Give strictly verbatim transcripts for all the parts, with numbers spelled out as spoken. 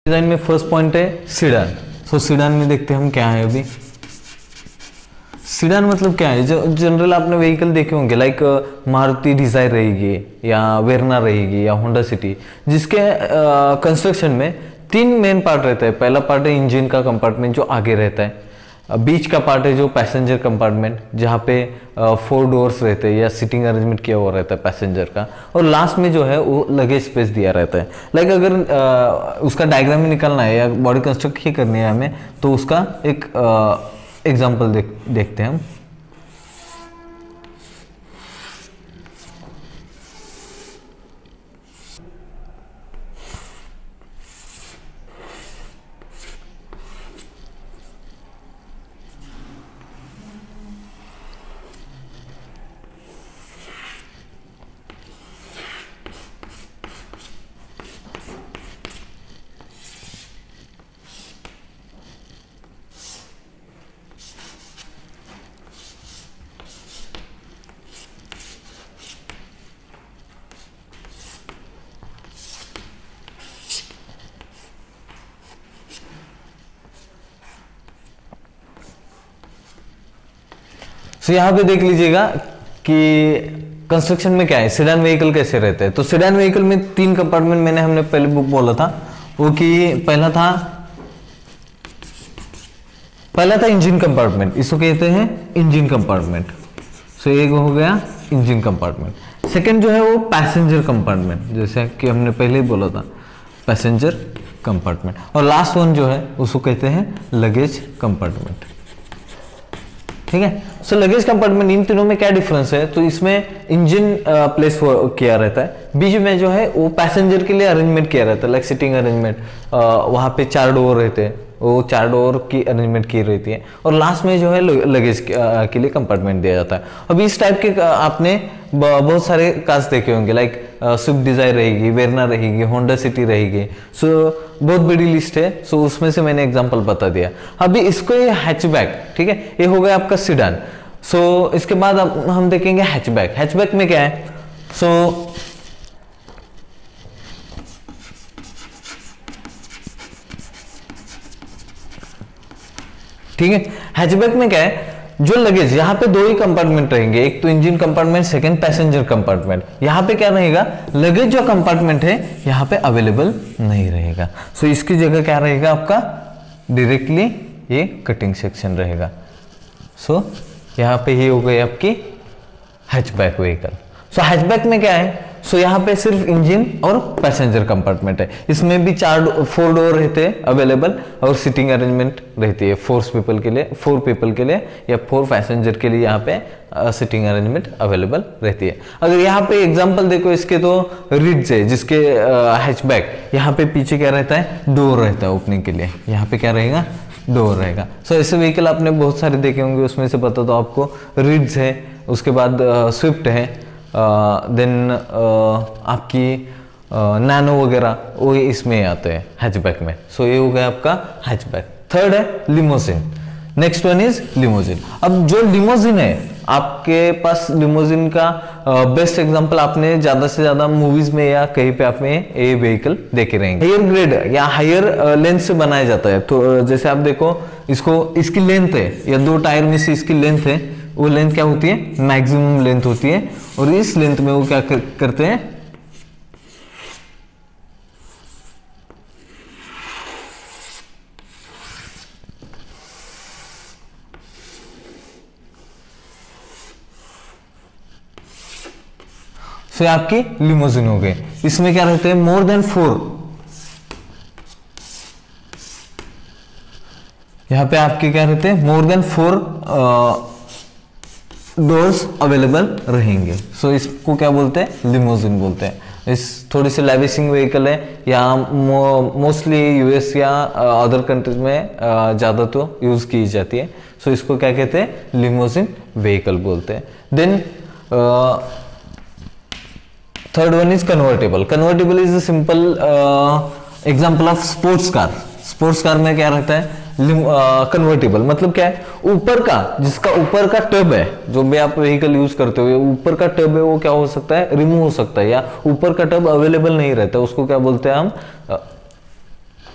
Design में first point है sedan. So sedan में देखते हैं हम क्या है। अभी सीडान मतलब क्या है, जो जनरल आपने व्हीकल देखे होंगे लाइक मारुति डिजायर रहेगी या वेरना रहेगी या होंडा सिटी, जिसके कंस्ट्रक्शन में तीन मेन पार्ट रहता है। पहला पार्ट है इंजन का कंपार्टमेंट जो आगे रहता है, बीच का पार्ट है जो पैसेंजर कंपार्टमेंट जहाँ पे फोर डोर्स रहते हैं या सीटिंग अरेंजमेंट किया हुआ रहता है पैसेंजर का, और लास्ट में जो है वो लगेज स्पेस दिया रहता है। लाइक अगर आ, उसका डायग्राम ही निकालना है या बॉडी कंस्ट्रक्ट ही करनी है हमें, तो उसका एक एग्जाम्पल देख देखते हैं हम। तो यहाँ पे देख लीजिएगा कि कंस्ट्रक्शन में क्या है, सेडान व्हीकल कैसे रहते हैं। तो सेडान व्हीकल में तीन कंपार्टमेंट मैंने हमने पहले बुक बोला था, वो कि पहला था पहला था इंजन कंपार्टमेंट, इसको कहते हैं इंजन कंपार्टमेंट। सो एक हो गया इंजन कंपार्टमेंट। सेकंड जो है वो पैसेंजर कंपार्टमेंट, जैसे कि हमने पहले ही बोला था पैसेंजर कंपार्टमेंट। और लास्ट वन जो है उसको कहते हैं लगेज कंपार्टमेंट। ठीक है। सो लगेज कंपार्टमेंट, इन तीनों में क्या डिफरेंस है, तो इसमें इंजन प्लेस किया रहता है, बीच में जो है वो पैसेंजर के लिए अरेंजमेंट किया रहता है, लाइक सिटिंग अरेंजमेंट, वहां पे चार डोर रहते हैं, वो चार डोर की अरेंजमेंट की रहती है, और लास्ट में जो है लगेज के लिए कंपार्टमेंट दिया जाता है। अब इस टाइप के आपने बहुत सारे कार्स देखे होंगे, लाइक स्विफ्ट डिजायर रहेगी, वेरना रहेगी, होंडा सिटी रहेगी। सो बहुत बड़ी लिस्ट है, सो उसमें से मैंने एग्जांपल बता दिया। अभी इसको ये हैचबैक, ठीक है, ये हो गया आपका सीडान। सो इसके बाद अब हम देखेंगे हैचबैक। हैचबैक में क्या है, सो ठीक है, हैचबैक में क्या है, जो लगेज यहाँ पे दो ही कंपार्टमेंट रहेंगे, एक तो engine compartment, second passenger compartment. यहाँ पे क्या रहेगा, लगेज जो कंपार्टमेंट है यहाँ पे अवेलेबल नहीं रहेगा। सो इसकी जगह क्या रहेगा आपका, डायरेक्टली ये कटिंग सेक्शन रहेगा। सो यहाँ पे ये हो गई आपकी हैचबैक व्हीकल। सो हैचबैक में क्या है, सो यहाँ पे सिर्फ इंजन और पैसेंजर कंपार्टमेंट है, इसमें भी चार फोर डोर रहते हैं अवेलेबल, और सीटिंग अरेंजमेंट रहती है फोर पीपल के लिए, फोर पीपल के लिए या फोर पैसेंजर के लिए यहाँ पे सीटिंग अरेंजमेंट अवेलेबल रहती है। अगर यहाँ पे एग्जांपल देखो इसके, तो रिड्स है जिसके हैचबैक, यहाँ पे पीछे क्या रहता है, डोर रहता है ओपनिंग के लिए, यहाँ पे क्या रहेगा, डोर रहेगा। सो so, ऐसे व्हीकल आपने बहुत सारे देखे होंगे, उसमें से पता तो आपको रिड्स है, उसके बाद स्विफ्ट है, देन uh, uh, आपकी नैनो uh, वगैरह वो इसमें आते हैं हैचबैक में। सो so, ये हो गया आपका हैचबैक। थर्ड है limousine. Next one is limousine. अब जो लिमोजिन है आपके पास, लिमोजिन का बेस्ट uh, एग्जांपल आपने ज्यादा से ज्यादा मूवीज में या कहीं पे आपने ये व्हीकल देखे रहेंगे। हायर ग्रेड या हायर लेंथ से बनाया जाता है। तो uh, जैसे आप देखो इसको, इसकी लेंथ है या दो टायर में से इसकी लेंथ है, वो लेंथ क्या होती है, मैक्सिमम लेंथ होती है, और इस लेंथ में वो क्या कर, करते हैं, सो so, आपकी लिमोजिन हो गई। इसमें क्या रहते हैं, मोर देन फोर, यहां पे आपके क्या रहते हैं, more than four doors available रहेंगे। सो so, इसको क्या बोलते हैं, लिमोजिन बोलते हैं। इस थोड़ी सी लैविशिंग व्हीकल है, या मोस्टली यूएस या अदर कंट्रीज में ज़्यादा तो यूज़ की जाती है। सो so, इसको क्या कहते हैं, लिमोजिन व्हीकल बोलते हैं। Then third one is convertible. Convertible is a simple example of sports car. Sports car में क्या रहता है, कन्वर्टेबल uh, मतलब क्या है, ऊपर का, जिसका ऊपर का टब है, जो भी आप व्हीकल यूज करते हो ऊपर का टब है, वो क्या हो सकता है, रिमूव हो सकता है, या ऊपर का टब अवेलेबल नहीं रहता, उसको क्या बोलते हैं हम,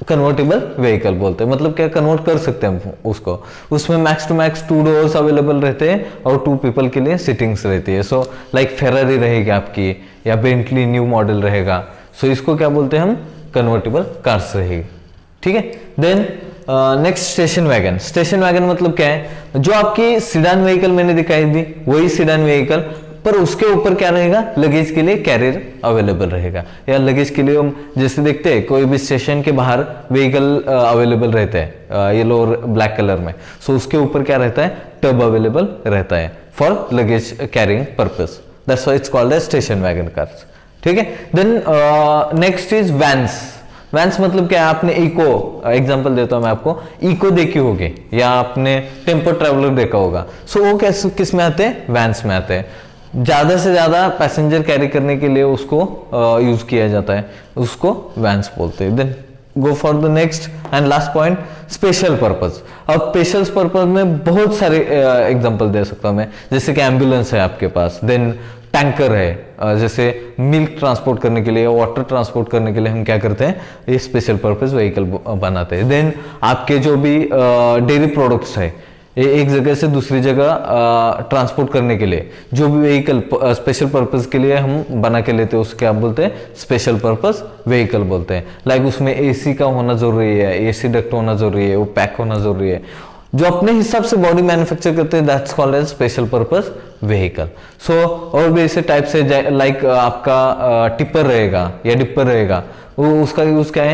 कन्वर्टेबल व्हीकल बोलते हैं। मतलब क्या कन्वर्ट कर सकते हैं हम उसको। उसमें max to max two doors available रहते हैं और टू पीपल के लिए सीटिंग्स रहती है। सो लाइक फेरारी रहेगी आपकी या बेंटली न्यू मॉडल रहेगा। सो so, इसको क्या बोलते हैं हम, कन्वर्टेबल कार्स रहेगी। ठीक है। Then next station wagon. Station wagon मतलब क्या है, जो आपकी सीडान व्हीकल मैंने दिखाई दी वही सीडान व्हीकल, पर उसके ऊपर क्या रहेगा, लगेज के लिए कैरियर अवेलेबल रहेगा। या लगेज के लिए हम जैसे देखते हैं कोई भी स्टेशन के बाहर व्हीकल अवेलेबल रहते हैं येलो और ब्लैक कलर में। सो so, उसके ऊपर क्या रहता है, टब अवेलेबल रहता है for luggage carrying purpose. That's why it's called as station wagon cars. ठीक है। Then next is vans. Vans मतलब क्या है, आपने इको एग्जांपल देता हूं मैं आपको, इको देखी होगी या आपने टेम्पो ट्रैवलर देखा होगा। सो so, वो कैसे किस में आते हैं, वैन्स में आते हैं। ज्यादा से ज्यादा पैसेंजर कैरी करने के लिए उसको यूज uh, किया जाता है, उसको वैन्स बोलते हैं। Then go for the next and last point, special purpose. अब स्पेशल पर्पज में बहुत सारे एग्जांपल uh, दे सकता हूं मैं, जैसे कि एम्बुलेंस है आपके पास, देन टैंकर है, जैसे मिल्क ट्रांसपोर्ट करने के लिए, वाटर ट्रांसपोर्ट करने के लिए हम क्या करते हैं, ये स्पेशल पर्पस व्हीकल बनाते हैं। देन आपके जो भी डेयरी प्रोडक्ट्स है, ये एक जगह से दूसरी जगह ट्रांसपोर्ट करने के लिए जो भी व्हीकल स्पेशल पर्पस के लिए हम बना के लेते हैं, उसके आप बोलते हैं स्पेशल पर्पस व्हीकल बोलते हैं। लाइक उसमें एसी का होना जरूरी है, एसी डक्ट होना जरूरी है, वो पैक होना जरूरी है, जो अपने हिसाब से बॉडी मैन्युफैक्चर करते हैं, that's called as special purpose vehicle. So और भी ऐसे टाइप से, लाइक आपका टिपर रहेगा या डिपर रहेगा, वो उसका यूज क्या है,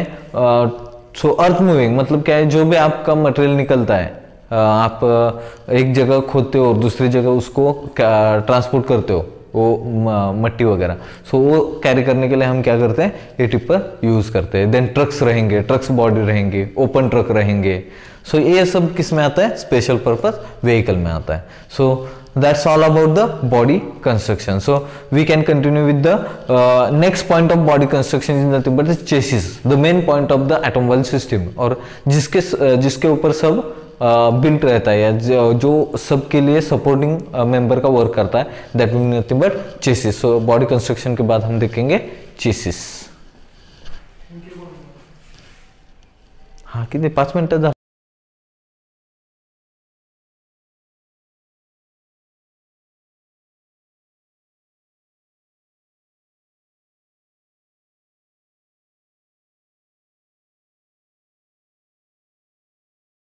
सो अर्थ मूविंग मतलब क्या है, जो भी आपका मटेरियल निकलता है, uh, आप uh, एक जगह खोदते हो और दूसरी जगह उसको ट्रांसपोर्ट करते हो, वो मट्टी वगैरह, सो वो कैरी करने के लिए हम क्या करते हैं, ये टिपर यूज करते हैं। देन ट्रक्स रहेंगे, ट्रक्स बॉडी रहेंगे, ओपन ट्रक रहेंगे। सो so, ये सब किस में आता है, स्पेशल पर्पस व्हीकल में आता है। So that's all about the body construction. So we can continue with the next point of body construction is nothing but the chassis, the main point of the automobile system, और जिसके uh, जिसके ऊपर सब built uh, रहता है, या जो, जो सबके लिए सपोर्टिंग मेंबर uh, का वर्क करता है, that will be nothing but chassis. So body construction के बाद हम देखेंगे चेसिस। हाँ कितने, पांच मिनट